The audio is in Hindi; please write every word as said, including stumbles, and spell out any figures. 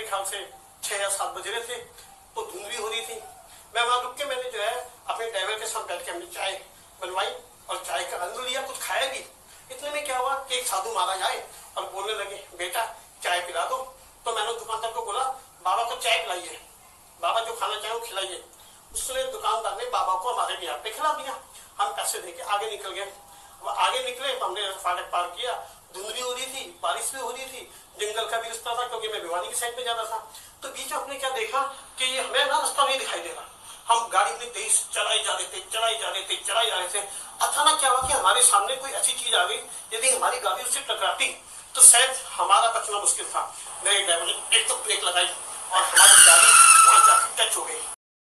मेरे ख्याल से छह या सात बज रहे थे, तो धुंध भी हो रही थी। मैं वहां रुक के मैंने जो है अपने ड्राइवर के साथ बैठ के हमने चाय बनवाई और चाय का आनंद लिया, कुछ खाया भी। इतने में क्या हुआ कि एक साधु महाराज आए और बोलने लगे, बेटा चाय पिला दो। तो मैंने दुकानदार को बोला, बाबा को चाय पिलाइए, बाबा जो खाना चाहे वो खिलाइए। उसने दुकानदार ने बाबा को हमारे बिहार पे खिला दिया। हम पैसे देके आगे निकल गए। वो आगे निकले तो हमने फाटक पार किया। धुंध भी हो रही थी, बारिश भी हो रही थी, जंगल का भी रास्ता था क्योंकि मैं भिवानी की साइड में जाना था। तो बीच में हमने क्या देखा कि ये हमें ना रास्ता नहीं दिखाई दे रहा। हम गाड़ी में तेज चलाई जा रहे थे चलाई जा रहे थे चलाई जा रहे थे अचानक क्या हुआ कि हमारे सामने कोई ऐसी चीज आ गई, यदि हमारी गाड़ी उससे टकराती तो शायद हमारा बचना मुश्किल था। मेरे ड्राइवर ने एक तो ब्रेक लगाई और हमारी गाड़ी वहां जाकर टच हो गई।